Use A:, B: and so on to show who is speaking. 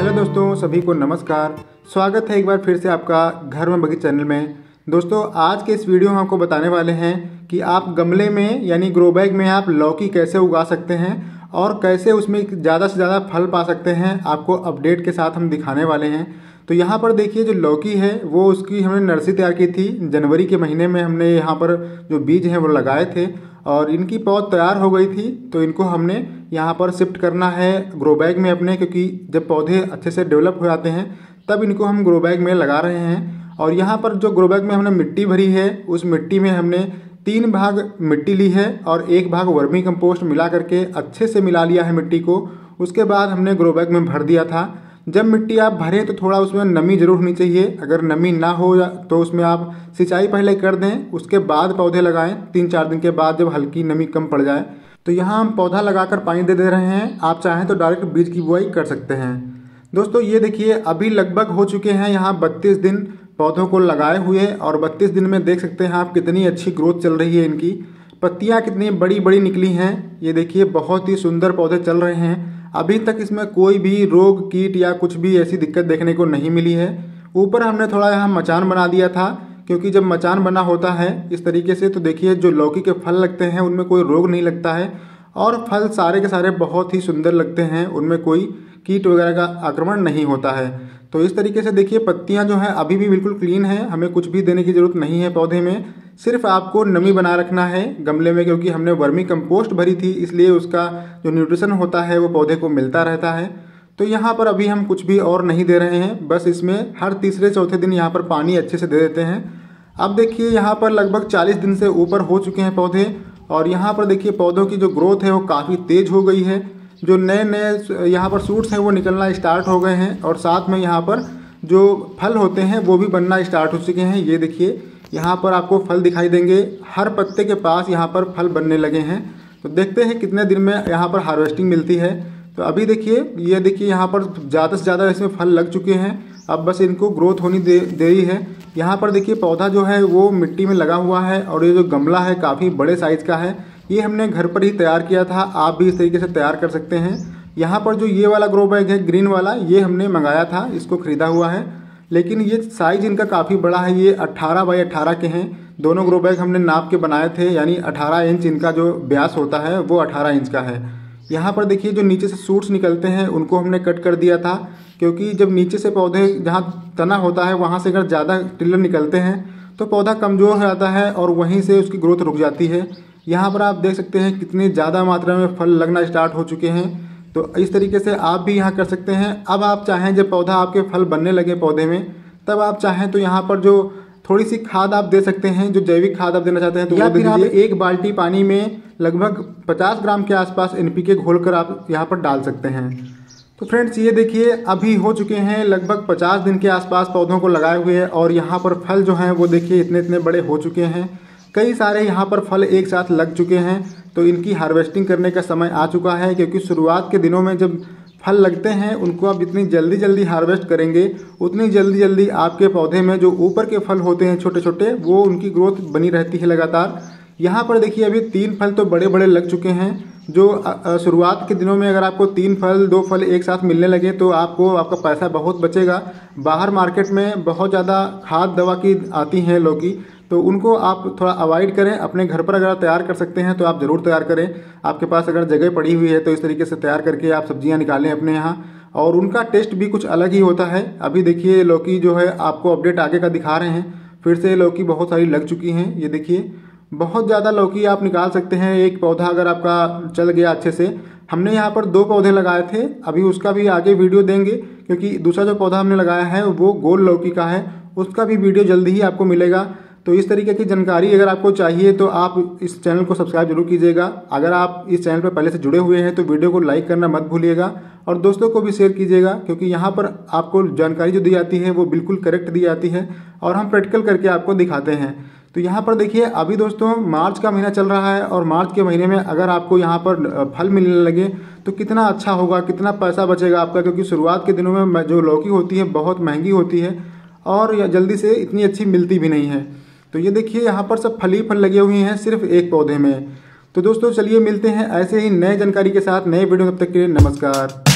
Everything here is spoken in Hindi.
A: हेलो दोस्तों, सभी को नमस्कार। स्वागत है एक बार फिर से आपका घर में बगीचा चैनल में। दोस्तों, आज के इस वीडियो में आपको बताने वाले हैं कि आप गमले में यानी ग्रो बैग में आप लौकी कैसे उगा सकते हैं और कैसे उसमें ज़्यादा से ज़्यादा फल पा सकते हैं। आपको अपडेट के साथ हम दिखाने वाले हैं। तो यहाँ पर देखिए, जो लौकी है वो उसकी हमने नर्सरी तैयार की थी। जनवरी के महीने में हमने यहाँ पर जो बीज हैं वो लगाए थे और इनकी पौध तैयार हो गई थी। तो इनको हमने यहाँ पर शिफ्ट करना है ग्रो बैग में अपने, क्योंकि जब पौधे अच्छे से डेवलप हो जाते हैं तब इनको हम ग्रो बैग में लगा रहे हैं। और यहाँ पर जो ग्रो बैग में हमने मिट्टी भरी है, उस मिट्टी में हमने 3 भाग मिट्टी ली है और 1 भाग वर्मी कंपोस्ट मिला करके अच्छे से मिला लिया है मिट्टी को। उसके बाद हमने ग्रो बैग में भर दिया था। जब मिट्टी आप भरें तो थोड़ा उसमें नमी जरूर होनी चाहिए। अगर नमी ना हो तो उसमें आप सिंचाई पहले कर दें, उसके बाद पौधे लगाएं। 3-4 दिन के बाद जब हल्की नमी कम पड़ जाए तो यहाँ हम पौधा लगाकर पानी दे रहे हैं। आप चाहें तो डायरेक्ट बीज की बुआई कर सकते हैं। दोस्तों, ये देखिए, अभी लगभग हो चुके हैं यहाँ 32 दिन पौधों को लगाए हुए और 32 दिन में देख सकते हैं आप कितनी अच्छी ग्रोथ चल रही है। इनकी पत्तियाँ कितनी बड़ी बड़ी निकली हैं। ये देखिए, बहुत ही सुंदर पौधे चल रहे हैं। अभी तक इसमें कोई भी रोग, कीट या कुछ भी ऐसी दिक्कत देखने को नहीं मिली है। ऊपर हमने थोड़ा यहाँ मचान बना दिया था, क्योंकि जब मचान बना होता है इस तरीके से तो देखिए जो लौकी के फल लगते हैं उनमें कोई रोग नहीं लगता है और फल सारे के सारे बहुत ही सुंदर लगते हैं। उनमें कोई कीट वगैरह का आक्रमण नहीं होता है। तो इस तरीके से देखिए, पत्तियां जो हैं अभी भी बिल्कुल क्लीन है। हमें कुछ भी देने की ज़रूरत नहीं है पौधे में। सिर्फ आपको नमी बना रखना है गमले में, क्योंकि हमने वर्मी कंपोस्ट भरी थी, इसलिए उसका जो न्यूट्रिशन होता है वो पौधे को मिलता रहता है। तो यहाँ पर अभी हम कुछ भी और नहीं दे रहे हैं, बस इसमें हर तीसरे चौथे दिन यहाँ पर पानी अच्छे से दे देते हैं। अब देखिए, यहाँ पर लगभग 40 दिन से ऊपर हो चुके हैं पौधे और यहाँ पर देखिए पौधों की जो ग्रोथ है वो काफ़ी तेज़ हो गई है। जो नए नए यहाँ पर सूट्स हैं वो निकलना स्टार्ट हो गए हैं और साथ में यहाँ पर जो फल होते हैं वो भी बनना स्टार्ट हो चुके हैं। ये देखिए, यहाँ पर आपको फल दिखाई देंगे। हर पत्ते के पास यहाँ पर फल बनने लगे हैं। तो देखते हैं कितने दिन में यहाँ पर हार्वेस्टिंग मिलती है। तो अभी देखिए, ये देखिए यहाँ पर ज़्यादा से ज़्यादा इसमें फल लग चुके हैं। अब बस इनको ग्रोथ होनी देरी है। यहाँ पर देखिए, पौधा जो है वो मिट्टी में लगा हुआ है और ये जो गमला है काफ़ी बड़े साइज़ का है। ये हमने घर पर ही तैयार किया था, आप भी इस तरीके से तैयार कर सकते हैं। यहाँ पर जो ये वाला ग्रो बैग है ग्रीन वाला, ये हमने मंगाया था, इसको ख़रीदा हुआ है, लेकिन ये साइज़ इनका काफ़ी बड़ा है। ये 18 बाई 18 के हैं। दोनों ग्रो बैग हमने नाप के बनाए थे, यानी 18 इंच इनका जो व्यास होता है वो 18 इंच का है। यहाँ पर देखिए, जो नीचे से सूट्स निकलते हैं उनको हमने कट कर दिया था, क्योंकि जब नीचे से पौधे जहाँ तना होता है वहाँ से अगर ज़्यादा टिल्लर निकलते हैं तो पौधा कमज़ोर हो जाता है और वहीं से उसकी ग्रोथ रुक जाती है। यहाँ पर आप देख सकते हैं कितनी ज़्यादा मात्रा में फल लगना स्टार्ट हो चुके हैं। तो इस तरीके से आप भी यहाँ कर सकते हैं। अब आप चाहें, जब पौधा आपके फल बनने लगे पौधे में, तब आप चाहें तो यहाँ पर जो थोड़ी सी खाद आप दे सकते हैं, जो जैविक खाद आप देना चाहते हैं तो या फिर आप 1 बाल्टी पानी में लगभग 50 ग्राम के आसपास NPK घोलकर आप यहाँ पर डाल सकते हैं। तो फ्रेंड्स, ये देखिए, अभी हो चुके हैं लगभग 50 दिन के आसपास पौधों को लगाए हुए और यहाँ पर फल जो हैं वो देखिए इतने इतने बड़े हो चुके हैं। कई सारे यहाँ पर फल एक साथ लग चुके हैं। तो इनकी हार्वेस्टिंग करने का समय आ चुका है, क्योंकि शुरुआत के दिनों में जब फल लगते हैं उनको आप जितनी जल्दी जल्दी हार्वेस्ट करेंगे उतनी जल्दी जल्दी आपके पौधे में जो ऊपर के फल होते हैं छोटे छोटे, वो उनकी ग्रोथ बनी रहती है लगातार। यहाँ पर देखिए, अभी 3 फल तो बड़े बड़े लग चुके हैं। जो शुरुआत के दिनों में अगर आपको 3 फल 2 फल एक साथ मिलने लगे तो आपका पैसा बहुत बचेगा। बाहर मार्केट में बहुत ज़्यादा खाद दवा की आती हैं लौकी, तो उनको आप थोड़ा अवॉइड करें। अपने घर पर अगर तैयार कर सकते हैं तो आप ज़रूर तैयार करें। आपके पास अगर जगह पड़ी हुई है तो इस तरीके से तैयार करके आप सब्जियां निकालें अपने यहाँ, और उनका टेस्ट भी कुछ अलग ही होता है। अभी देखिए, लौकी जो है आपको अपडेट आगे का दिखा रहे हैं। फिर से लौकी बहुत सारी लग चुकी हैं। ये देखिए, बहुत ज़्यादा लौकी आप निकाल सकते हैं। एक पौधा अगर आपका चल गया अच्छे से, हमने यहाँ पर 2 पौधे लगाए थे, अभी उसका भी आगे वीडियो देंगे, क्योंकि दूसरा जो पौधा हमने लगाया है वो गोल लौकी का है, उसका भी वीडियो जल्दी ही आपको मिलेगा। तो इस तरीके की जानकारी अगर आपको चाहिए तो आप इस चैनल को सब्सक्राइब जरूर कीजिएगा। अगर आप इस चैनल पर पहले से जुड़े हुए हैं तो वीडियो को लाइक करना मत भूलिएगा और दोस्तों को भी शेयर कीजिएगा, क्योंकि यहाँ पर आपको जानकारी जो दी जाती है वो बिल्कुल करेक्ट दी जाती है और हम प्रैक्टिकल करके आपको दिखाते हैं। तो यहाँ पर देखिए, अभी दोस्तों मार्च का महीना चल रहा है और मार्च के महीने में अगर आपको यहाँ पर फल मिलने लगे तो कितना अच्छा होगा, कितना पैसा बचेगा आपका, क्योंकि शुरुआत के दिनों में जो लौकी होती है बहुत महंगी होती है और जल्दी से इतनी अच्छी मिलती भी नहीं है। तो ये देखिए, यहाँ पर सब फल ही फल लगे हुए हैं सिर्फ एक पौधे में। तो दोस्तों, चलिए मिलते हैं ऐसे ही नए जानकारी के साथ नए वीडियो। तब तक के लिए नमस्कार।